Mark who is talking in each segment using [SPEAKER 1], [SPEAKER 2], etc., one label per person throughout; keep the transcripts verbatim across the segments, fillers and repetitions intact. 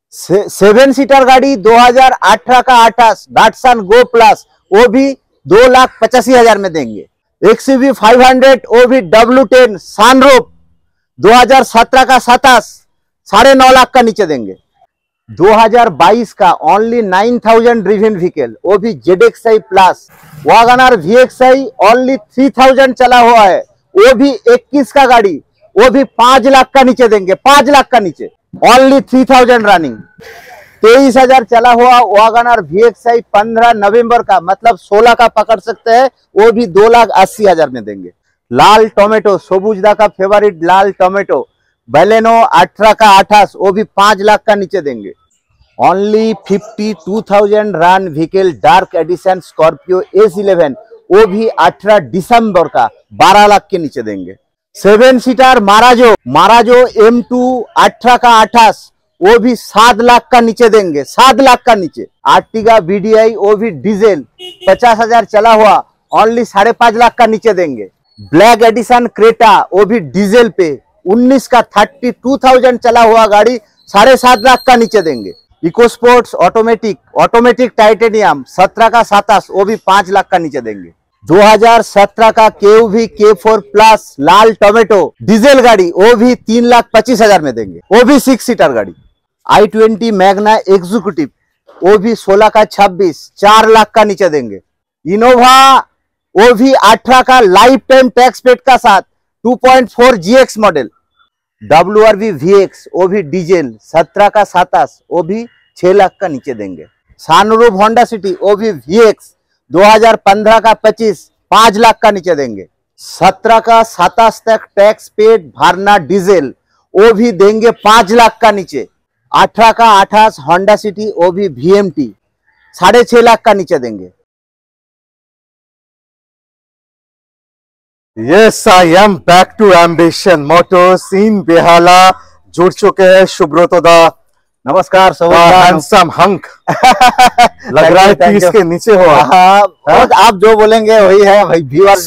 [SPEAKER 1] से, seven seater गाड़ी दो हजार अठारह का आठास डाटसन गो प्लस, वो भी दो लाख पचासी हजार में देंगे। एक्सयूवी फाइव हंड्रेड, वो भी डब्ल्यू टेन सनरूफ दो हजार सत्रह का सतास साढ़े नौ लाख का नीचे देंगे। दो हजार बाईस का only nine thousand driven vehicle, वो भी Z X I plus WagonR V X I only three thousand चला हुआ है, वो भी इक्कीस का गाड़ी, वो भी पांच लाख का नीचे देंगे। पांच लाख का नीचे ओनली थ्री थाउजेंड रनिंग। तेईस हजार चला हुआ वैगनआर वी एक्स आई पंद्रह नवंबर का, मतलब सोलह का पकड़ सकते हैं, वो भी दो लाख अस्सी हजार में देंगे। लाल टोमेटो सबुजदा का फेवरेट लाल टोमेटो बेलेनो अठारह का अठास, वो भी पांच लाख का नीचे देंगे। Only fifty two thousand run vehicle dark edition Scorpio S eleven, वो भी अठारह दिसंबर का बारह लाख के नीचे देंगे। Seven seater Marazzo Marazzo M two अठारह का अठास, वो भी सात लाख का नीचे देंगे। सात लाख का नीचे। आर्टिगा वीडीआई, वो भी डीजल पचास हजार चला हुआ, ओनली साढ़े पांच लाख का नीचे देंगे। ब्लैक एडिशन क्रेटा, वो भी डीजल पे उन्नीस का थर्टी टू थाउजेंड चला हुआ गाड़ी, साढ़े सात लाख का नीचे देंगे। Eco Sports automatic automatic Titanium सत्रह का सतास, वो भी पांच लाख का नीचे देंगे। दो हजार सत्रह का केवी के फोर प्लस लाल टोमेटो डीजल गाड़ी, वो भी तीन लाख पच्चीस हजार में देंगे, वो भी सिक्स सीटर गाड़ी। आई ट्वेंटी मैग्ना एग्जीक्यूटिव, वो भी सोलह का छब्बीस, चार लाख का नीचे देंगे। इनोवा, वो भी अठारह का लाइफ टाइम टैक्स पेड का साथ two point four G X model. W R V V X, वो भी डीजल सत्रह का सतास, वो भी छह लाख का नीचे देंगे। सनरूफ होंडा सिटी, वो भी वी एक्स दो हजार पंद्रह का पच्चीस, पांच लाख का नीचे देंगे। सत्रह का सतास तक टैक्स पेड भरना डीजल, वो भी देंगे पांच लाख का नीचे। अठारह का अठास होंडा सिटी, वो भी वी एम टी साढ़े छह लाख का नीचे देंगे।
[SPEAKER 2] Yes, I am back to Ambition Motors in Behala. जुड़ चुके हैं सुब्रतो दा।
[SPEAKER 1] नमस्कार
[SPEAKER 2] हैंडसम हंक लग रहा है तीस के नीचे हो।
[SPEAKER 1] हाँ, आप जो बोलेंगे वही है भाई।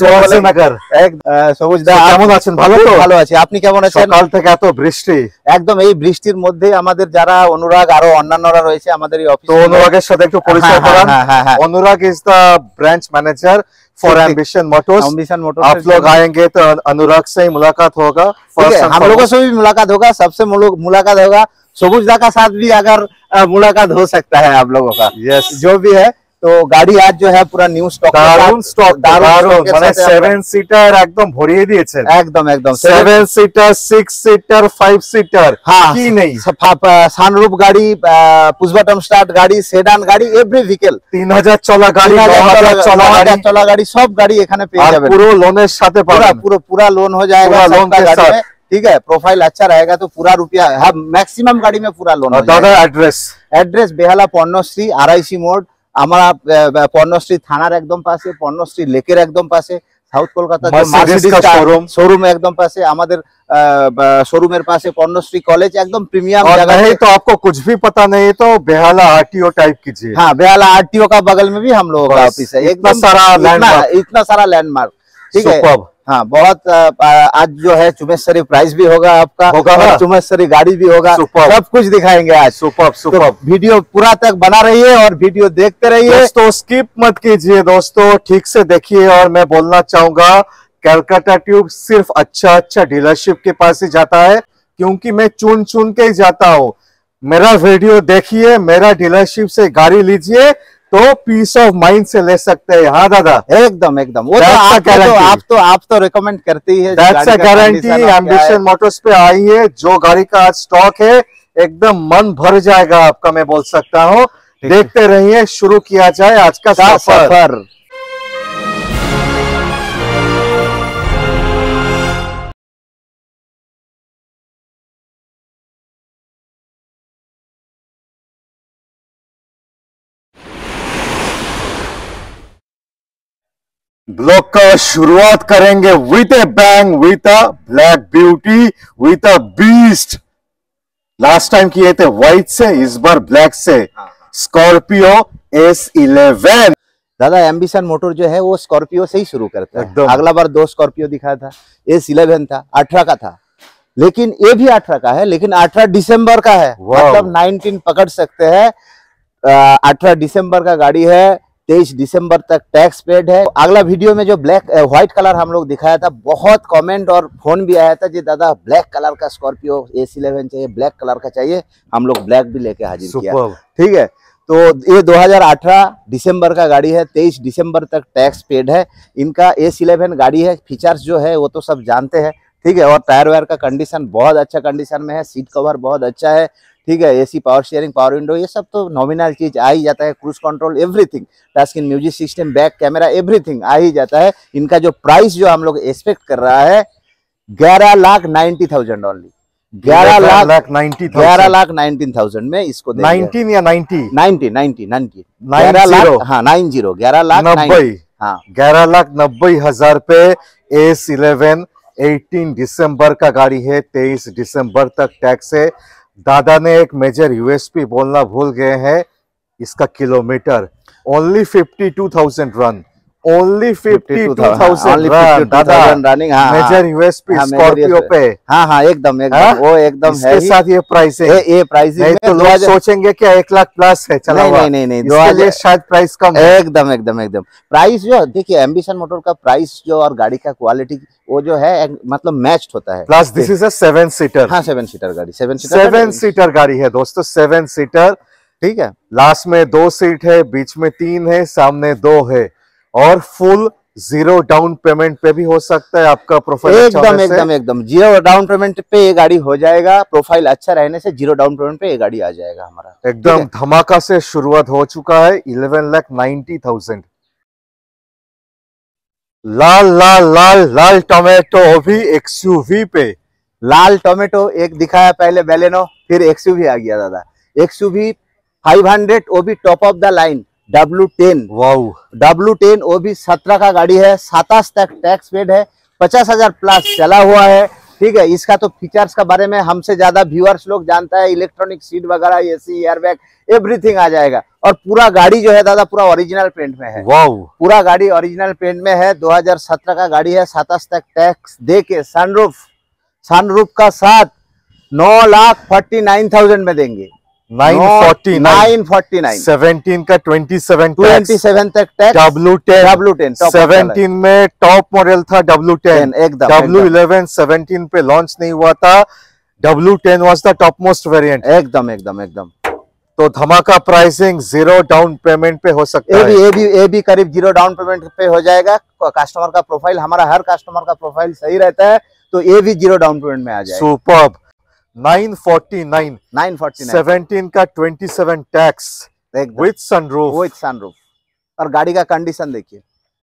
[SPEAKER 2] নগর
[SPEAKER 1] এক সবুজদা
[SPEAKER 2] কেমন আছেন? ভালো তো?
[SPEAKER 1] ভালো আছি, আপনি কেমন আছেন?
[SPEAKER 2] সকাল থেকে এত বৃষ্টি,
[SPEAKER 1] একদম এই বৃষ্টির মধ্যে আমাদের যারা অনুরাগ আরো অন্যান্যরা রয়েছে আমাদের এই অফিস,
[SPEAKER 2] তো অনুরাগের সাথে একটু পরিচয় করান। Anurag is the branch manager for Ambition Motors.
[SPEAKER 1] Ambition Motors
[SPEAKER 2] आप लोग आएंगे तो अनुराग से ही मुलाकात होगा।
[SPEAKER 1] हम लोगों से भी मुलाकात होगा, सबसे मुलाकात होगा। सबुजदा का साथ भी अगर मुलाकात हो सकता है आप लोगों का।
[SPEAKER 2] यस,
[SPEAKER 1] जो भी है। तो गाड़ी आज जो है पूरा न्यू स्टॉक,
[SPEAKER 2] दारुण स्टॉक, दारुण মানে সেভেন সিটার একদম ভরিয়ে দিয়েছেন।
[SPEAKER 1] একদম একদম
[SPEAKER 2] seven seater, six seater, five seater, কি নেই।
[SPEAKER 1] সানরুফ গাড়ি, পুশ বটম স্টার্ট গাড়ি, সেডান গাড়ি, এভরি ভেহিকল,
[SPEAKER 2] তিন হাজার চলা গাড়ি, নয় হাজার চলা গাড়ি,
[SPEAKER 1] চলা গাড়ি, সব গাড়ি এখানে পেয়ে যাবেন।
[SPEAKER 2] পুরো লোনের সাথে পাবেন।
[SPEAKER 1] পুরো पूरा लोन हो जाएगा लोन के साथ। ठीक है, प्रोफाइल अच्छा रहेगा तो पूरा रुपया है, मैक्सिमम गाड़ी में पूरा लोन।
[SPEAKER 2] दादा address
[SPEAKER 1] address Behala Parnashree RIC मोड़, আমরা পর্ণশ্রী থানার একদম পাশে, পর্ণশ্রী লেকের একদম পাশে, সাউথ কলকাতা শোরুম শোরুম একদম পাশে, আমাদের শোরুমের পাশে পর্ণশ্রী কলেজ, একদম প্রিমিयम जगह है।
[SPEAKER 2] तो आपको कुछ भी पता नहीं है तो बेहाला आरटीओ टाइप कीजिए।
[SPEAKER 1] हाँ, बेहाला आरटीओ का बगल में भी हम लोगों का ऑफिस है।
[SPEAKER 2] इतना सारा लैंडमार्क,
[SPEAKER 1] इतना सारा लैंडमार्क। ठीक है, हाँ, बहुत आज जो है चुमेश्वरी प्राइस भी होगा आपका,
[SPEAKER 2] होगा,
[SPEAKER 1] चुमेश्वरी गाड़ी भी होगा, सब कुछ दिखाएंगे आज।
[SPEAKER 2] Super super.
[SPEAKER 1] तो वीडियो पूरा तक बना रहिए और वीडियो देखते रहिए
[SPEAKER 2] दोस्तों, स्किप मत कीजिए दोस्तों, ठीक से देखिए। और मैं बोलना चाहूंगा, कैलकाटा ट्यूब सिर्फ अच्छा अच्छा डीलरशिप के पास ही जाता है, क्योंकि मैं चुन चुन के ही जाता हूँ। मेरा वीडियो देखिए, मेरा डीलरशिप से गाड़ी लीजिए तो पीस ऑफ माइंड से ले सकते हैं। हाँ दादा,
[SPEAKER 1] एकदम एकदम। वो तो आप तो आप तो आप तो रिकमेंड करते ही है।
[SPEAKER 2] That's a guarantee. Ambition Motors पे आइए, जो गाड़ी का आज स्टॉक है एकदम मन भर जाएगा आपका, मैं बोल सकता हूँ। देखते रहिए, शुरू किया जाए आज का सफर। ब्लॉग का शुरुआत करेंगे with a bang, with a black beauty, with a beast. Last time किए थे व्हाइट से, इस बार ब्लैक से। Scorpio S eleven.
[SPEAKER 1] दादा एम्बिशन मोटर जो है वो स्कॉर्पियो से ही शुरू करता है। अगला बार दो स्कॉर्पियो दिखाया था, एस इलेवन था, अठारह का था। लेकिन ये भी अठारह का है, लेकिन अठारह दिसंबर का है, मतलब नाइनटीन पकड़ सकते हैं। अठारह दिसंबर का गाड़ी है, तेईस दिसंबर तक टैक्स पेड है। अगला वीडियो में जो ब्लैक व्हाइट कलर हम लोग दिखाया था, बहुत कमेंट और फोन भी आया था जी दादा ब्लैक कलर का स्कॉर्पियो एस इलेवन चाहिए, ब्लैक कलर का चाहिए। हम लोग ब्लैक भी लेके हाजिर किया, ठीक है। तो ये दो हज़ार अठारह दिसंबर का गाड़ी है, तेईस दिसंबर तक टैक्स पेड है। इनका एस इलेवन गाड़ी है, फीचर्स जो है वो तो सब जानते हैं, ठीक है। और टायर वायर का कंडीशन बहुत अच्छा कंडीशन में है, सीट कवर बहुत अच्छा है, ठीक है। AC, power steering, power window, ये सब तो नॉमिनल चीज आ ही जाता है। Cruise control, everything, touch screen, music system, back camera, everything आ ही जाता है। इनका जो प्राइस जो हम लोग एक्सपेक्ट कर रहा है ग्यारह लाख नाइन्टी थाउजेंड ओनली, ग्यारह लाख नाइन्टी ग्यारह लाख नाइनटीन थाउजेंड में इसको
[SPEAKER 2] नाइनटीन या नाइन्टी
[SPEAKER 1] नाइन्टी नाइन्टी नाइन्टी ग्यारह लाख, हाँ नाइन जीरो ग्यारह लाख
[SPEAKER 2] नब्बे,
[SPEAKER 1] हाँ
[SPEAKER 2] ग्यारह लाख नब्बे हजार पे एस इलेवन अठारह दिसंबर का गाड़ी है, तेईस दिसंबर तक टैक्स है। दादा ने एक मेजर यूएसपी बोलना भूल गए हैं, इसका kilometre only fifty two thousand run, only fifty two thousand running, major USP Scorpio पे।
[SPEAKER 1] हाँ हाँ एकदम एकदम वो एकदम है,
[SPEAKER 2] इसके साथ ये प्राइस है,
[SPEAKER 1] ये प्राइस
[SPEAKER 2] नहीं तो लोग सोचेंगे क्या एक लाख प्लस है, चला
[SPEAKER 1] नहीं नहीं नहीं
[SPEAKER 2] दो हजार शायद प्राइस कम है।
[SPEAKER 1] एकदम एकदम एकदम प्राइस जो देखिए एम्बिशन मोटर का प्राइस जो और गाड़ी का क्वालिटी वो जो है मतलब मैच्ड होता है।
[SPEAKER 2] Plus this is a seven seater,
[SPEAKER 1] हाँ सेवन सीटर गाड़ी, सेवन सीटर
[SPEAKER 2] सेवन सीटर गाड़ी है दोस्तों, सेवन सीटर,
[SPEAKER 1] ठीक है।
[SPEAKER 2] लास्ट में दो सीट है, बीच में तीन है, सामने दो है, और फुल जीरो डाउन पेमेंट पे भी हो सकता है आपका प्रोफाइल
[SPEAKER 1] एकदम एकदम एकदम जीरो डाउन पेमेंट पे ये गाड़ी हो जाएगा। प्रोफाइल अच्छा रहने से जीरो डाउन पेमेंट पे ये गाड़ी आ जाएगा हमारा,
[SPEAKER 2] एकदम धमाका से शुरुआत हो चुका है। इलेवन लाख नाइन्टी थाउजेंड लाल लाल लाल लाल टोमेटो भी एक्सयूवी पे,
[SPEAKER 1] लाल टोमेटो एक दिखाया पहले बेलेनो, फिर एक्सयूवी आ गया दादा, एक्सयूवी फाइव हंड्रेड वो भी top of the line W ten,
[SPEAKER 2] wow
[SPEAKER 1] W ten वो भी सत्रह का गाड़ी है, सतास तक टैक्स पेड है, पचास हजार प्लस चला हुआ है, ठीक है। इसका तो फीचर्स का बारे में हमसे ज्यादा व्यूअर्स लोग जानता है, इलेक्ट्रॉनिक सीट वगैरह, एसी, एयरबैग, एवरीथिंग आ जाएगा। और पूरा गाड़ी जो है दादा पूरा ओरिजिनल पेंट में है,
[SPEAKER 2] वाओ
[SPEAKER 1] पूरा गाड़ी ओरिजिनल पेंट में है। दो हज़ार सत्रह का गाड़ी है, सतास तक टैक्स दे के सनरूफ, सनरूफ का साथ नौ लाख फोर्टी नाइन थाउजेंड में देंगे,
[SPEAKER 2] nine forty
[SPEAKER 1] nine forty nine
[SPEAKER 2] seventeen का ट्वेंटी सेवन
[SPEAKER 1] ट्वेंटी सेवन तक tax,
[SPEAKER 2] W ten
[SPEAKER 1] W ten
[SPEAKER 2] seventeen में टॉप मॉडल था, डब्ल्यू टेन
[SPEAKER 1] एकदम,
[SPEAKER 2] डब्ल्यू इलेवन सेवनटीन पे लॉन्च नहीं हुआ था, W ten was the top most variant,
[SPEAKER 1] एकदम एकदम एकदम।
[SPEAKER 2] तो धमाका प्राइसिंग जीरो डाउन पेमेंट पे हो सकता
[SPEAKER 1] है,
[SPEAKER 2] है,
[SPEAKER 1] ये भी ये भी करीब जीरो डाउन पेमेंट पे हो जाएगा। कस्टमर का प्रोफाइल, हमारा हर कस्टमर का प्रोफाइल सही रहता है, तो ये भी जीरो डाउन पेमेंट में आ जाएगा।
[SPEAKER 2] Superb, nine forty nine
[SPEAKER 1] nine forty nine
[SPEAKER 2] seventeen का twenty seven tax with sunroof,
[SPEAKER 1] with sunroof, और गाड़ी का कंडीशन देखिए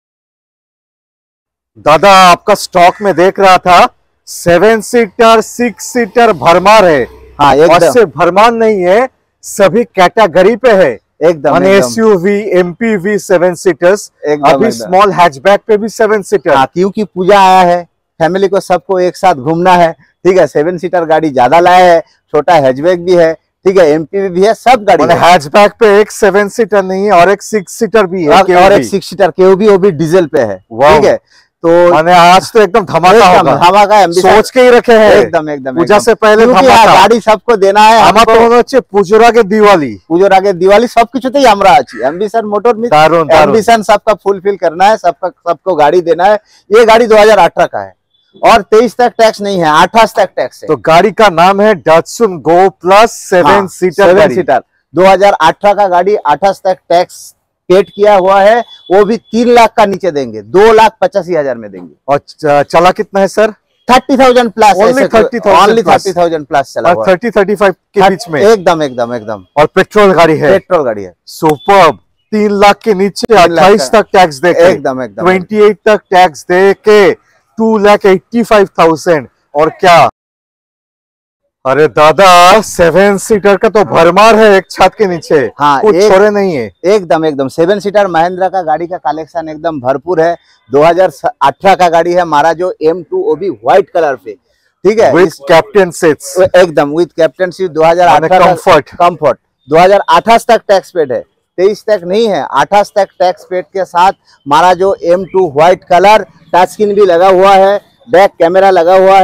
[SPEAKER 2] दादा। आपका स्टॉक में देख रहा था सेवन सीटर सिक्स सीटर भरमार है,
[SPEAKER 1] हाँ
[SPEAKER 2] और सिर्फ भरमार नहीं है, सभी कैटेगरी पे है,
[SPEAKER 1] एकदम
[SPEAKER 2] एसयूवी, एमपीवी सेवन सीटर्स, अभी स्मॉल हैचबैक पे भी सेवन सीटर,
[SPEAKER 1] हाँ, क्योंकि पूजा आया है, फैमिली को सबको एक साथ घूमना है, ठीक है। सेवन सीटर गाड़ी ज्यादा लाया है, छोटा हैचबैक भी है, ठीक है, एमपीवी भी है, सब गाड़ी है।
[SPEAKER 2] हैचबैक पे एक सेवन सीटर नहीं है और एक सिक्स सीटर भी है,
[SPEAKER 1] और, और एक सिक्स सीटर केओवी, वो भी डीजल पे है, ठीक है। तो
[SPEAKER 2] मैंने आज तो एकदम धमाका होगा,
[SPEAKER 1] धमाका
[SPEAKER 2] सोच के ही रखे हैं,
[SPEAKER 1] एकदम एकदम
[SPEAKER 2] पूजा से पहले
[SPEAKER 1] धमाका, गाड़ी सबको देना है
[SPEAKER 2] हमको। হচ্ছে পুজোর আগে দিওয়ালি,
[SPEAKER 1] পুজোর আগে দিওয়ালি সবকিছুতেই আমরা আছি। एम्बिशन मोटर में एम्बिशन सबका फुलफिल करना है, सबका सबको गाड़ी देना है। ये गाड़ी दो हज़ार अठारह का है और तेईस तक टैक्स नहीं है, अट्ठाईस तक टैक्स है।
[SPEAKER 2] तो गाड़ी का नाम है Datsun Go Plus seven seater,
[SPEAKER 1] seven seater दो हज़ार अठारह का गाड़ी, अट्ठाईस तक टैक्स पेड किया हुआ है, वो भी तीन लाख का नीचे देंगे, दो लाख पचासी हजार में देंगे।
[SPEAKER 2] और चला कितना है sir?
[SPEAKER 1] Thirty thousand plus,
[SPEAKER 2] only thirty thousand
[SPEAKER 1] thirty thousand plus चला हुआ,
[SPEAKER 2] थर्टी थर्टी फाइव के बीच में,
[SPEAKER 1] एकदम एकदम एकदम।
[SPEAKER 2] और पेट्रोल गाड़ी है,
[SPEAKER 1] पेट्रोल गाड़ी है,
[SPEAKER 2] सुपर्ब। तीन लाख के नीचे अट्ठाईस तक टैक्स दे के,
[SPEAKER 1] एकदम एकदम
[SPEAKER 2] ट्वेंटी एट तक टैक्स दे के two lakh eighty five thousand. और क्या, अरे दादा सेवन सीटर का तो भरमार है एक छत के नीचे,
[SPEAKER 1] हाँ,
[SPEAKER 2] कुछ छोड़े नहीं है,
[SPEAKER 1] एकदम एकदम। सेवन सीटर महिंद्रा का गाड़ी का कलेक्शन एकदम भरपूर है। दो हज़ार अठारह का गाड़ी है हमारा जो एम टू, वो भी व्हाइट कलर पे, ठीक है,
[SPEAKER 2] विद कैप्टन सीट्स,
[SPEAKER 1] एकदम विद कैप्टन सीट। दो हज़ार अठारह
[SPEAKER 2] कंफर्ट
[SPEAKER 1] कंफर्ट दो हज़ार अट्ठाईस तक टैक्स पेड है, तेईस तक नहीं है, अट्ठाईस तक टैक्स पेड के साथ हमारा जो M two white colour, touch screen भी लगा हुआ है, बैक कैमरा लगा हुआ है,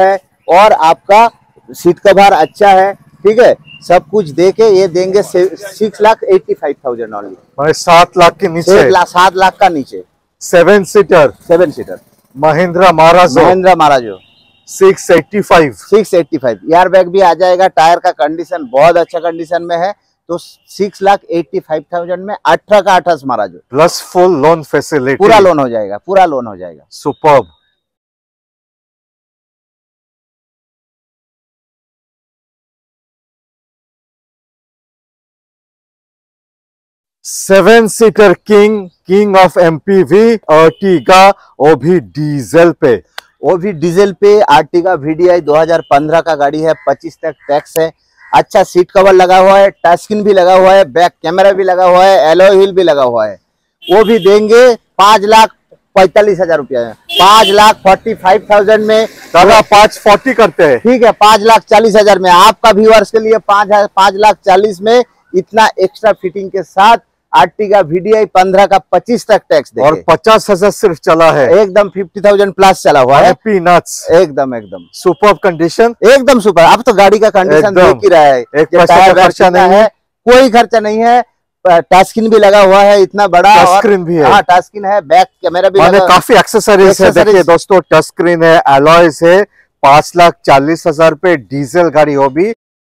[SPEAKER 1] और आपका सीट कवर अच्छा है, ठीक है, सब कुछ दे के ये देंगे six lakh eighty five thousand only,
[SPEAKER 2] सात लाख के नीचे,
[SPEAKER 1] सात लाख का नीचे।
[SPEAKER 2] Seven seater
[SPEAKER 1] seven seater
[SPEAKER 2] Mahindra Marazzo,
[SPEAKER 1] Mahindra Marazzo
[SPEAKER 2] six eighty five,
[SPEAKER 1] six eighty five. Air bag भी आ जाएगा, टायर का कंडीशन बहुत अच्छा कंडीशन में है, तो six lakh eighty five thousand में अठारह का अठारह Marazzo
[SPEAKER 2] plus full loan facility,
[SPEAKER 1] पूरा लोन हो जाएगा, पूरा लोन हो जाएगा।
[SPEAKER 2] Superb. Seven seater king, king of MPV Ertiga, वो भी डीजल पे,
[SPEAKER 1] वो भी डीजल पे। आर्टिगा वीडीआई दो हज़ार पंद्रह का गाड़ी है, पच्चीस तक टैक्स है, अच्छा सीट कवर लगा हुआ है, टच स्क्रीन भी लगा हुआ है, बैक कैमरा भी लगा हुआ है, एलॉय व्हील भी लगा हुआ है। वो भी देंगे पांच लाख पैंतालीस हजार रुपया में, पांच लाख फोर्टी फाइव थाउजेंड में।
[SPEAKER 2] दादा पांच फोर्टी करते हैं,
[SPEAKER 1] ठीक है, पांच लाख चालीस हजार में आपका व्यूअर्स के लिए पांच पांच लाख चालीस में इतना एक्स्ट्रा फिटिंग के साथ आर्टिगा वीडीआई पंद्रह का पच्चीस तक टैक्स देंगे,
[SPEAKER 2] और पचास हजार सिर्फ चला है,
[SPEAKER 1] एकदम फिफ्टी थाउजेंड प्लस चला हुआ है,
[SPEAKER 2] पीनट्स,
[SPEAKER 1] एकदम एकदम
[SPEAKER 2] सुपर्ब कंडीशन,
[SPEAKER 1] एकदम सुपर। अब तो गाड़ी का कंडीशन देख ही रहा है,
[SPEAKER 2] एक पैसा का खर्चा नहीं है,
[SPEAKER 1] कोई खर्चा नहीं है, टच स्क्रीन भी लगा हुआ है इतना बड़ा,
[SPEAKER 2] टच स्क्रीन भी है,
[SPEAKER 1] हाँ टच स्क्रीन है, बैक कैमरा भी लगा,
[SPEAKER 2] काफी एक्सेसरीज है। देखिए दोस्तों, टच स्क्रीन है, एलॉयज है, पांच लाख चालीस हजार पे डीजल गाड़ी हो भी।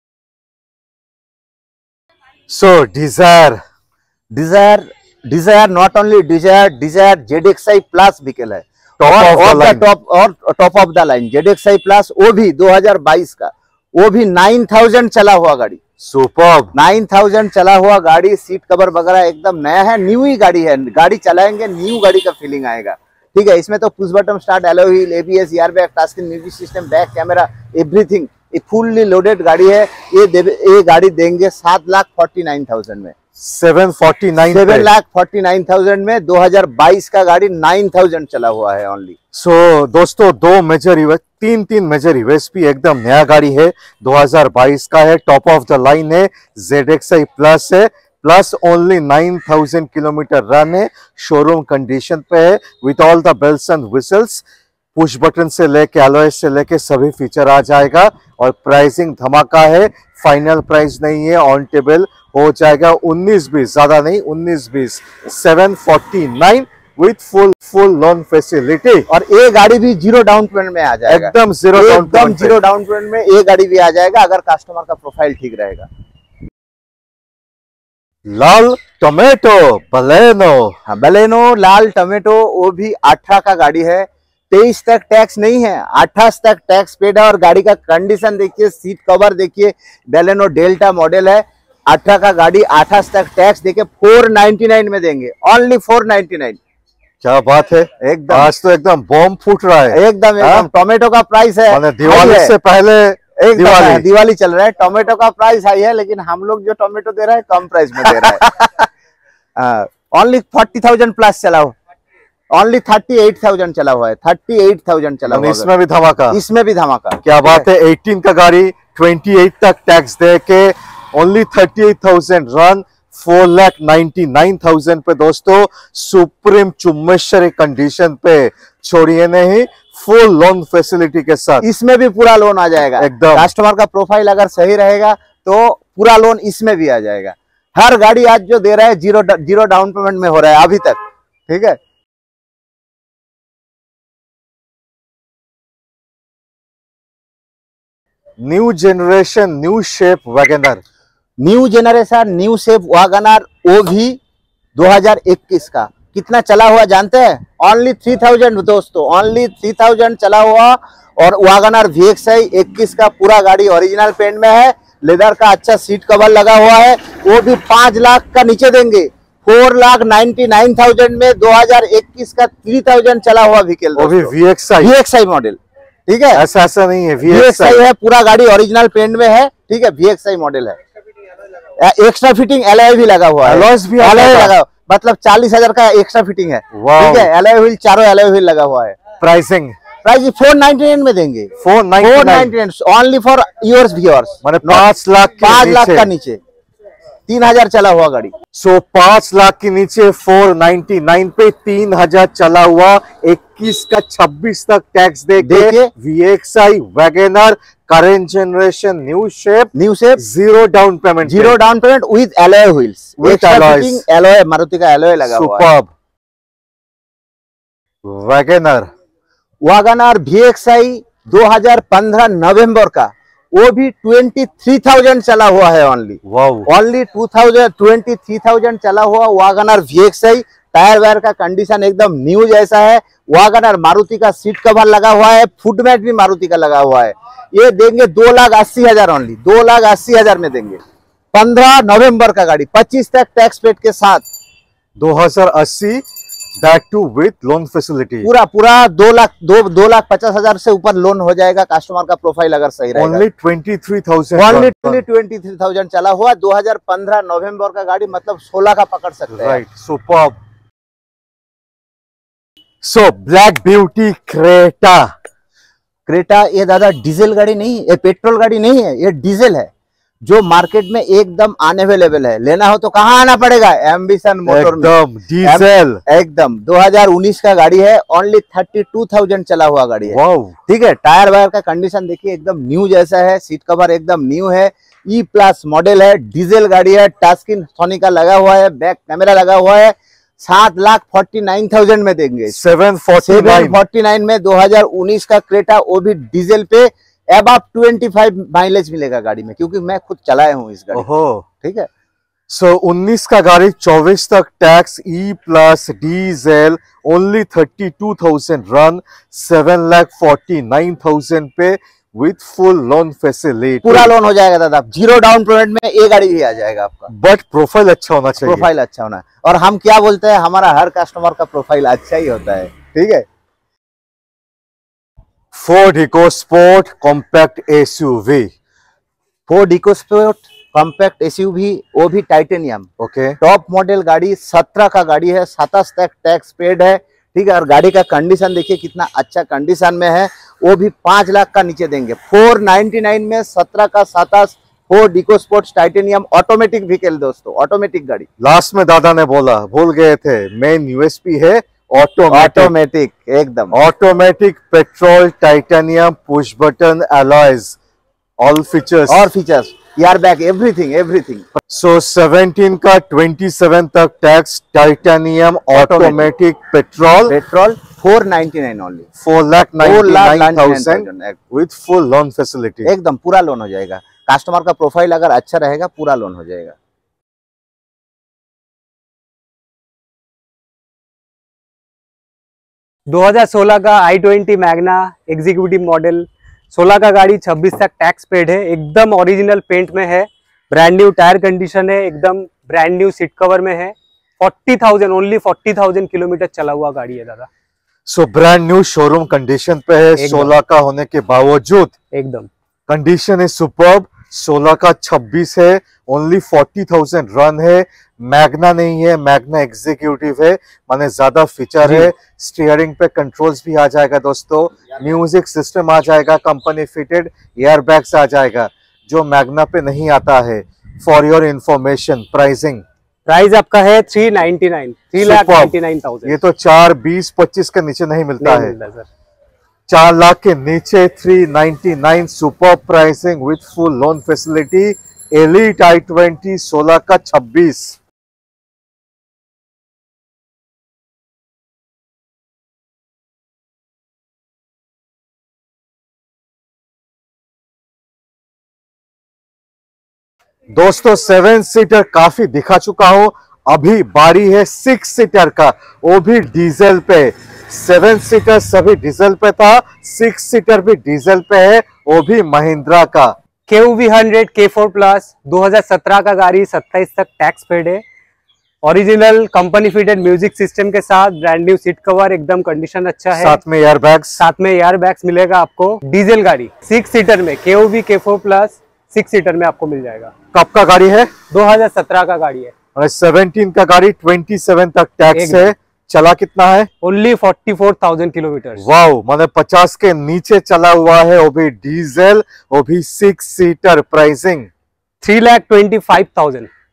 [SPEAKER 2] So Dzire,
[SPEAKER 1] Dzire Dzire not only Dzire, Dzire ZXI plus vehicle है,
[SPEAKER 2] टॉप ऑफ द
[SPEAKER 1] टॉप और top of the line ZXI plus, वो भी दो हज़ार बाईस का, वो भी नाइन थाउजेंड चला हुआ गाड़ी,
[SPEAKER 2] सुपर्ब,
[SPEAKER 1] नाइन थाउजेंड चला हुआ गाड़ी, सीट कवर वगैरह एकदम नया है, न्यू ही गाड़ी है, गाड़ी चलाएंगे न्यू गाड़ी का फीलिंग आएगा, ठीक है। इसमें तो push button start, alloy wheel, ABS, air bag, touch screen, music system, back camera, everything, ये फुल्ली लोडेड गाड़ी है। ये ये गाड़ी देंगे सात लाख फोर्टी नाइन थाउजेंड में,
[SPEAKER 2] seven forty nine,
[SPEAKER 1] seven lakh forty nine thousand में, दो हज़ार बाईस का गाड़ी, नाइन थाउजेंड चला हुआ है ओनली।
[SPEAKER 2] सो so, दोस्तों दो मेजर यूएस, तीन तीन मेजर यूएसपी, एकदम नया गाड़ी है, दो हज़ार बाईस का है, टॉप ऑफ द लाइन है, जेडएक्सआई प्लस है, plus only nine thousand kilometre run है, शोरूम कंडीशन पे है, with all the bells and whistles, push button से लेके एलॉय से लेके सभी फीचर आ जाएगा, और प्राइसिंग धमाका है, फाइनल प्राइस नहीं है, ऑन टेबल हो जाएगा उन्नीस बीस, ज्यादा नहीं, उन्नीस बीस, seven forty nine with full full loan facility,
[SPEAKER 1] और ये गाड़ी भी जीरो डाउन पेमेंट में आ जाएगा,
[SPEAKER 2] एकदम जीरो डाउन
[SPEAKER 1] एकदम जीरो डाउन पेमेंट में ये गाड़ी भी आ जाएगा, अगर कस्टमर का प्रोफाइल ठीक रहेगा।
[SPEAKER 2] लाल टोमेटो बलेनो,
[SPEAKER 1] हाँ बलेनो लाल टोमेटो, वो भी अठारह का गाड़ी है, तेईस तक टैक्स नहीं है, अट्ठाईस तक टैक्स पेड है, और गाड़ी का कंडीशन देखिए, सीट कवर देखिए, बलेनो डेल्टा मॉडल है, अठारह का गाड़ी, अट्ठाईस तक टैक्स देके फोर नाइनटी नाइन में देंगे, ओनली फोर नाइनटी नाइन।
[SPEAKER 2] क्या बात है, एकदम आज तो एकदम बॉम्ब फूट रहा है,
[SPEAKER 1] एकदम एकदम। टोमेटो का प्राइस है,
[SPEAKER 2] दिवाली से पहले,
[SPEAKER 1] एक दिवाली दिवाली चल रहा है, टोमेटो का प्राइस हाई है, लेकिन हम लोग जो टोमेटो दे रहे हैं कम प्राइस में दे रहा है, ओनली फोर्टी थाउजेंड प्लस चला हुआ, ओनली थर्टी एट थाउजेंड चला हुआ है, थर्टी एट थाउजेंड चला हुआ,
[SPEAKER 2] इसमें भी धमाका,
[SPEAKER 1] इसमें भी धमाका।
[SPEAKER 2] क्या बात है, अठारह का गाड़ी, अट्ठाईस तक टैक्स दे के only thirty eight thousand run, four lakh ninety nine thousand पे दोस्तों, सुप्रीम चुम्बेश्वरी कंडीशन पे, छोड़िए नहीं, फुल लोन फैसिलिटी के साथ,
[SPEAKER 1] इसमें भी पूरा लोन आ जाएगा,
[SPEAKER 2] एकदम।
[SPEAKER 1] कस्टमर का प्रोफाइल अगर सही रहेगा तो पूरा लोन इसमें भी आ जाएगा। हर गाड़ी आज जो दे रहा है जीरो जीरो डाउन पेमेंट में हो रहा है अभी तक, ठीक है।
[SPEAKER 2] New generation new shape WagonR,
[SPEAKER 1] new generation new shape WagonR, वो भी दो हज़ार इक्कीस का, कितना चला हुआ जानते हैं? ओनली थ्री थाउजेंड दोस्तों, ओनली थ्री थाउजेंड चला हुआ, और वैगनर वीएक्सआई इक्कीस का पूरा गाड़ी ओरिजिनल पेंट में है, लेदर का अच्छा सीट कवर लगा हुआ है, वो भी पांच लाख का नीचे देंगे, four lakh ninety nine thousand में, दो हज़ार इक्कीस का थ्री थाउजेंड चला हुआ व्हीकल,
[SPEAKER 2] वो भी वीएक्सआई
[SPEAKER 1] वीएक्सआई मॉडल, ठीक है,
[SPEAKER 2] ऐसा ऐसा नहीं है,
[SPEAKER 1] वीएक्सआई है, पूरा गाड़ी ओरिजिनल पेंट में है, ठीक है, वीएक्सआई मॉडल है, एक्स्ट्रा फिटिंग एलॉय भी लगा हुआ है,
[SPEAKER 2] एलॉयज भी
[SPEAKER 1] एलॉय लगा, मतलब चालीस हजार का एक्स्ट्रा फिटिंग है, ठीक है, एलॉय व्हील, चारों एलॉय व्हील लगा हुआ है।
[SPEAKER 2] Pricing
[SPEAKER 1] price four ninety nine में देंगे,
[SPEAKER 2] four ninety nine
[SPEAKER 1] only for yours viewers,
[SPEAKER 2] माने पांच लाख
[SPEAKER 1] पांच लाख का नीचे, तीन हजार चला हुआ गाड़ी।
[SPEAKER 2] सो पांच लाख के नीचे फोर नाइनटी नाइन पे तीन हजार चला हुआ, इक्कीस का छब्बीस तक टैक्स देके V X I WagonR current generation new shape
[SPEAKER 1] new shape
[SPEAKER 2] zero down payment
[SPEAKER 1] zero down payment with alloy wheels,
[SPEAKER 2] With alloys.
[SPEAKER 1] Alloy Maruti का एलॉय लगा हुआ है।
[SPEAKER 2] Superb WagonR
[SPEAKER 1] WagonR V X I दो हज़ार पंद्रह नवंबर का, वो भी तेईस हज़ार चला हुआ है only.
[SPEAKER 2] Wow
[SPEAKER 1] only two thousand twenty three thousand चला हुआ WagonR V X I. Tyre वायर का कंडीशन एकदम न्यू जैसा है। वैगनर मारुति का सीट कवर लगा हुआ है, फुटमैट भी मारुति का लगा हुआ है। ये देंगे दो लाख अस्सी हजार ओनली, दो लाख अस्सी हजार में देंगे। पंद्रह नवंबर का गाड़ी, पच्चीस तक टैक्स पेड के साथ,
[SPEAKER 2] दो हजार अस्सी, that too with loan facility.
[SPEAKER 1] पूरा पूरा दो लाख दो दो लाख पचास हजार से ऊपर लोन हो जाएगा। कस्टमर का प्रोफाइल अगर सही रहेगा।
[SPEAKER 2] Only twenty three thousand
[SPEAKER 1] only twenty three thousand चला हुआ, दो हजार पंद्रह नवंबर का गाड़ी, मतलब सोलह का पकड़ सकते हैं।
[SPEAKER 2] Right, superb. So black beauty Creta.
[SPEAKER 1] Creta ये दादा डीजल गाड़ी नहीं, ये पेट्रोल गाड़ी नहीं है, ये डीजल है जो मार्केट में एकदम अनअवेलेबल है। लेना हो तो कहाँ आना पड़ेगा? एम्बिशन मोटर में।
[SPEAKER 2] एकदम डीजल,
[SPEAKER 1] एकदम दो हज़ार उन्नीस का गाड़ी है, ओनली बत्तीस हज़ार चला हुआ गाड़ी है।
[SPEAKER 2] वाओ,
[SPEAKER 1] ठीक है। टायर वायर का कंडीशन देखिए एकदम न्यू जैसा है, सीट कवर एकदम न्यू है, ई प्लस मॉडल है, डीजल गाड़ी है, टच स्क्रीन सोनी का लगा हुआ है, बैक कैमरा लगा हुआ है। सात लाख फोर्टी नाइन थाउजेंड में देंगे।
[SPEAKER 2] सेवन
[SPEAKER 1] फोर्टी नाइन में दो हज़ार उन्नीस का क्रेटा, वो भी डीजल पे। अब पच्चीस माइलेज मिलेगा गाड़ी में, क्योंकि मैं खुद चलाया हूँ इस गाड़ी।
[SPEAKER 2] ओहो,
[SPEAKER 1] ठीक है।
[SPEAKER 2] सो उन्नीस का गाड़ी, चौबीस तक tax, E plus diesel, only thirty two thousand run, seven lakh forty nine thousand पे विथ फुल लोन फैसिलिटी।
[SPEAKER 1] पूरा लोन हो जाएगा दादा, जीरो डाउन पेमेंट में ये गाड़ी भी आ जाएगा आपका।
[SPEAKER 2] बट प्रोफाइल अच्छा होना चाहिए।
[SPEAKER 1] प्रोफाइल अच्छा होना है, और हम क्या बोलते हैं, हमारा हर कस्टमर का प्रोफाइल अच्छा ही होता है। ठीक है।
[SPEAKER 2] Ford EcoSport compact SUV.
[SPEAKER 1] Ford EcoSport compact SUV, वो भी titanium.
[SPEAKER 2] Okay, top
[SPEAKER 1] top model गाड़ी, सत्रह का गाड़ी है, सताईस तक टैक्स पेड है। ठीक है। और गाड़ी का कंडीशन देखिए कितना अच्छा कंडीशन में है, वो भी पांच लाख का नीचे देंगे। फोर नाइनटी नाइन में सत्रह का सताईस Ford EcoSport titanium automatic vehicle दोस्तों, ऑटोमेटिक गाड़ी।
[SPEAKER 2] लास्ट में दादा ने बोला, भूल गए थे, मेन यूएसपी है ऑटोमेटिक।
[SPEAKER 1] ऑटोमेटिक एकदम
[SPEAKER 2] automatic petrol, titanium, push button alloys, all features
[SPEAKER 1] और features, air bag, everything everything.
[SPEAKER 2] So seventeen का सत्ताईस तक tax, titanium, automatic, petrol
[SPEAKER 1] petrol four ninety nine only,
[SPEAKER 2] four lakh ninety nine thousand
[SPEAKER 1] thousand
[SPEAKER 2] with full loan facility.
[SPEAKER 1] एकदम पूरा loan हो जाएगा। Customer का profile अगर अच्छा रहेगा, पूरा लोन हो जाएगा।
[SPEAKER 3] दो हज़ार सोलह का i twenty Magna executive model, सोलह का गाड़ी, छब्बीस तक टैक्स पेड है, एकदम ओरिजिनल पेंट में है, ब्रांड न्यू टायर कंडीशन है, एकदम ब्रांड न्यू सीट कवर में है। Forty thousand only forty thousand kilometre चला हुआ गाड़ी है दादा।
[SPEAKER 2] So brand new showroom condition पे है, सोलह का होने के बावजूद
[SPEAKER 3] एकदम
[SPEAKER 2] कंडीशन है सुपर्ब। सोलह का छब्बीस है, ओनली फोर्टी थाउजेंड रन है, मैग्ना नहीं है, मैग्ना एग्जीक्यूटिव है, माने ज्यादा फीचर है। स्टीयरिंग पे कंट्रोल्स भी आ जाएगा दोस्तों, म्यूजिक सिस्टम आ जाएगा, कंपनी फिटेड एयर बैग्स आ जाएगा, जो मैग्ना पे नहीं आता है। For your information, pricing
[SPEAKER 3] price आपका है three ninety nine, three lakh ninety nine thousand.
[SPEAKER 2] ये तो चार बीस पच्चीस के नीचे नहीं मिलता
[SPEAKER 3] नहीं
[SPEAKER 2] है
[SPEAKER 3] मिलता सर।
[SPEAKER 2] चार लाख के नीचे three ninety nine, super pricing with full loan facility. Elite i twenty सोलह का छब्बीस। दोस्तों सेवन सीटर काफी दिखा चुका हूं, अभी बारी है सिक्स सीटर का, वो भी डीजल पे। सेवन सीटर सभी डीजल पे था, सिक्स सीटर भी डीजल पे है, वो भी महिंद्रा का।
[SPEAKER 3] K U V hundred K four plus, दो हज़ार सत्रह का गाड़ी, सत्ताईस तक टैक्स पेड है, original company fitted music system के साथ, ब्रांड न्यू सीट कवर, एकदम कंडीशन अच्छा है,
[SPEAKER 2] साथ में एयर बैग्स,
[SPEAKER 3] साथ में एयर बैग्स मिलेगा आपको। डीजल गाड़ी सिक्स सीटर में, K U V K four plus six seater में आपको मिल जाएगा।
[SPEAKER 2] कब का गाड़ी है?
[SPEAKER 3] दो हज़ार सत्रह का गाड़ी है,
[SPEAKER 2] और सेवनटीन का गाड़ी, सत्ताईस तक टैक्स है। चला कितना है?
[SPEAKER 3] Only forty four thousand kilometre.
[SPEAKER 2] Wow, माने पचास के नीचे चला हुआ है, वो भी डीजल, वो भी six seater. Pricing
[SPEAKER 3] three lakh twenty five thousand.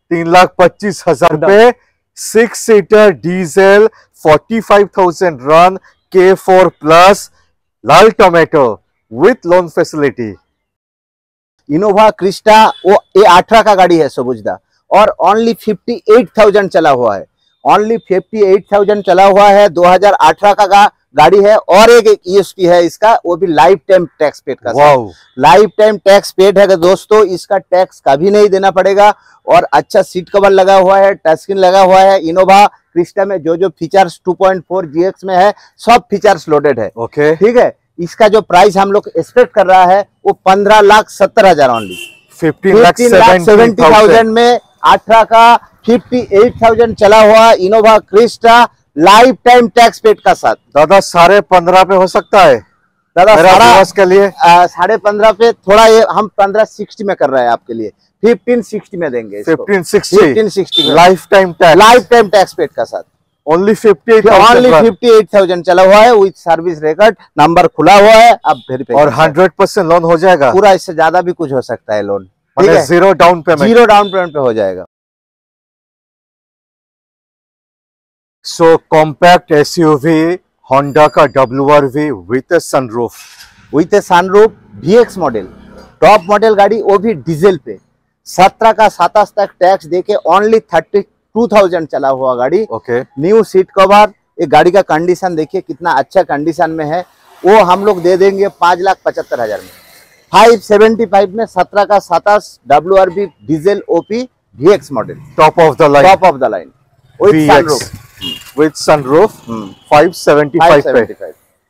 [SPEAKER 2] तीन लाख पच्चीस हजार पे, six seater diesel, forty five thousand run, K four plus, लाल tomato with loan facility.
[SPEAKER 1] Innova Crysta वो ए अठारह का गाड़ी है सबुजदा, और ओनली फिफ्टी एट थाउजेंड चला हुआ है, ओनली फिफ्टी एट थाउजेंड चला हुआ है, दो हज़ार अठारह का गा, गाड़ी है। और एक ईएसपी है इसका, वो भी लाइफ टाइम टैक्स पेड का, लाइफ टाइम टैक्स पेड है दोस्तों, इसका टैक्स कभी नहीं देना पड़ेगा। और अच्छा सीट कवर लगा हुआ है, टच स्क्रीन लगा हुआ है। इनोवा क्रिस्टा में जो जो features two point four GX में है, सब फीचर्स लोडेड है।
[SPEAKER 2] ओके,
[SPEAKER 1] ठीक है। इसका जो प्राइस हम लोग एक्सपेक्ट कर रहा है वो पंद्रह लाख सत्तर हजार only,
[SPEAKER 2] fifteen lakh
[SPEAKER 1] seventy thousand में अठारह का फिफ्टी एट थाउजेंड चला हुआ Innova Crysta life time tax paid का साथ।
[SPEAKER 2] दादा साढ़े पंद्रह पे हो सकता है
[SPEAKER 1] दादा सारा
[SPEAKER 2] के लिए?
[SPEAKER 1] साढ़े पंद्रह पे थोड़ा, ये हम पंद्रह सिक्सटी में कर रहे हैं आपके लिए, फिफ्टीन सिक्सटी में देंगे,
[SPEAKER 2] fifteen sixty,
[SPEAKER 1] fifteen sixty
[SPEAKER 2] life time tax,
[SPEAKER 1] life time tax paid का साथ।
[SPEAKER 2] Only fifty eight
[SPEAKER 1] only fifty eight thousand चला हुआ है, विद सर्विस रिकॉर्ड, नंबर खुला हुआ है, अब वेरीफाई
[SPEAKER 2] और हंड्रेड परसेंट लोन हो जाएगा
[SPEAKER 1] पूरा, इससे ज्यादा भी कुछ हो सकता है loan,
[SPEAKER 2] zero down payment,
[SPEAKER 1] zero down payment पे हो जाएगा।
[SPEAKER 2] सो कॉम्पैक्ट एसयूवी होंडा का W R V with sunroof,
[SPEAKER 1] with sunroof, VX model, top model गाड़ी, वो भी डीजल पे, सत्रह का सतास तक टैक्स देके ओनली थर्टी टू थाउजेंड चला हुआ गाड़ी।
[SPEAKER 2] ओके,
[SPEAKER 1] न्यू सीट कवर, ये गाड़ी का कंडीशन देखिए कितना अच्छा कंडीशन में है, वो हम लोग दे देंगे पांच लाख पचहत्तर हजार में। फाइव सेवेंटी फाइव में सत्रह का सतास डब्ल्यू आर बी डीजल ओपी VX model,
[SPEAKER 2] top of the line,
[SPEAKER 1] top of the line with sunroof,
[SPEAKER 2] with sunroof, five seventy five पे।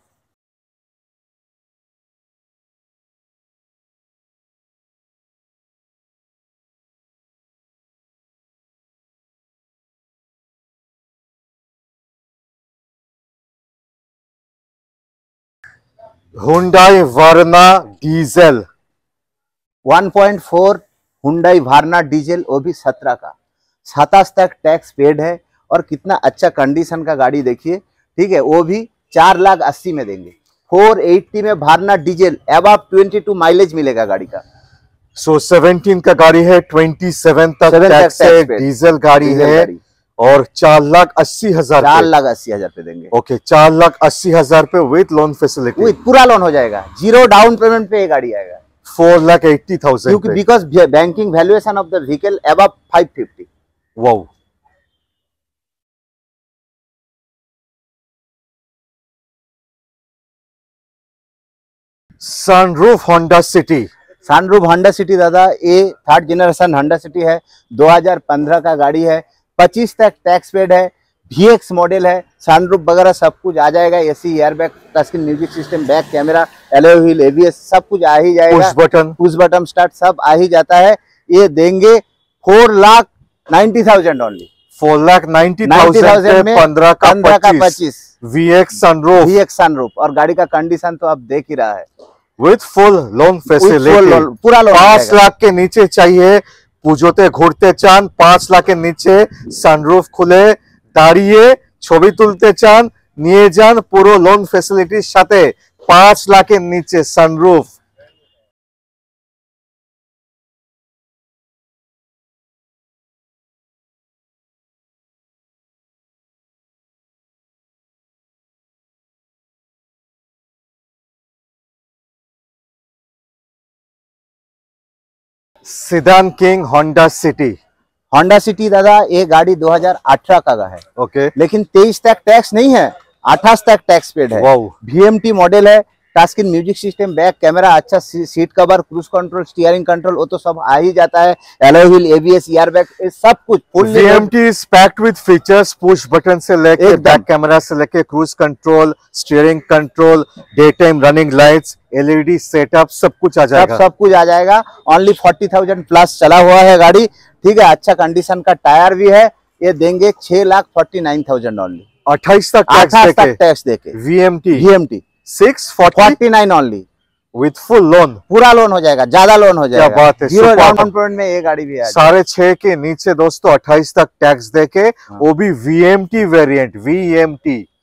[SPEAKER 2] Hyundai Verna diesel,
[SPEAKER 1] one point four Hyundai Verna diesel, वो भी सत्रह का सतास तक टैक्स पेड है, और कितना अच्छा कंडीशन का गाड़ी देखिए। ठीक है, वो भी चार लाख अस्सी में देंगे, फोर एट्टी में Verna diesel, above twenty two mileage मिलेगा गाड़ी का।
[SPEAKER 2] सो सेवेंटीन का गाड़ी है, ट्वेंटी सेवन तक टैक्स है, डीजल गाड़ी है, और चार लाख अस्सी हजार
[SPEAKER 1] चार लाख अस्सी हजार पे देंगे।
[SPEAKER 2] ओके, चार लाख अस्सी हजार पे विथ लोन फैसिलिटी,
[SPEAKER 1] विथ पूरा लोन हो जाएगा, जीरो डाउन पेमेंट पे ये गाड़ी आएगा।
[SPEAKER 2] फोर लाख एट्टी थाउजेंड,
[SPEAKER 1] क्योंकि because banking valuation of the vehicle above five fifty.
[SPEAKER 2] Wow, sunroof Honda City,
[SPEAKER 1] sunroof Honda City दादा, ये थर्ड जनरेशन होंडा सिटी है, दो हज़ार पंद्रह का गाड़ी है, पच्चीस तक टैक्स पेड है, वीएक्स मॉडल है, सनरूफ वगैरह सब कुछ आ जाएगा, AC, airbag, touch screen music system, back camera, alloy wheel, ABS, सब कुछ आ ही जाएगा,
[SPEAKER 2] push button,
[SPEAKER 1] push button start सब आ ही जाता है। ये देंगे four lakh ninety thousand only,
[SPEAKER 2] four lakh ninety thousand में पंद्रह का पच्चीस, वीएक्स सनरूफ,
[SPEAKER 1] वीएक्स सनरूफ, और गाड़ी का कंडीशन तो आप देख ही रहा है,
[SPEAKER 2] विथ फुल लोन फैसिलिटी,
[SPEAKER 1] पूरा लोन।
[SPEAKER 2] पांच लाख के नीचे चाहिए, पुजोते घुरते चान, पांच लाख के नीचे सनरूफ खुले दाঁড়িয়ে ছবি তুলতে চান, নিয়ে যান পুরো লোন ফ্যাসিলিটির সাথে, পাঁচ লাখের নিচে sunroof. Sedan king Honda City,
[SPEAKER 1] Honda City दादा, ये गाड़ी दो हज़ार अठारह का है।
[SPEAKER 2] ओके,
[SPEAKER 1] लेकिन तेईस तक टैक्स नहीं है, अट्ठाईस तक टैक्स पेड है। वीएमटी मॉडल है, touch screen music system, back camera, अच्छा seat cover, cruise control, steering control, वो तो सब आ ही जाता है, एलॉय व्हील, एबीएस, एयरबैग, ये सब कुछ full.
[SPEAKER 2] VMT is packed with features, push button से लेके बैक कैमरा से लेके cruise control, steering control, day time running lights, LED setup, सब कुछ आ जाएगा,
[SPEAKER 1] सब कुछ आ जाएगा। ओनली फोर्टी थाउजेंड प्लस चला हुआ है गाड़ी। ठीक है, अच्छा कंडीशन का टायर भी है, ये देंगे छह lakh forty nine thousand only,
[SPEAKER 2] अट्ठाईस तक
[SPEAKER 1] अट्ठाईस तक टैक्स देके।
[SPEAKER 2] VMT
[SPEAKER 1] VMT
[SPEAKER 2] six forty nine
[SPEAKER 1] only,
[SPEAKER 2] with full loan,
[SPEAKER 1] पूरा लोन हो जाएगा, ज्यादा लोन हो जाएगा।
[SPEAKER 2] क्या बात है,
[SPEAKER 1] जीरो डाउन पेमेंट में ये गाड़ी भी है।
[SPEAKER 2] साढ़े छह के नीचे दोस्तों अट्ठाईस तक टैक्स देके, वो भी वीएमटी वेरिएंट, वीएमटी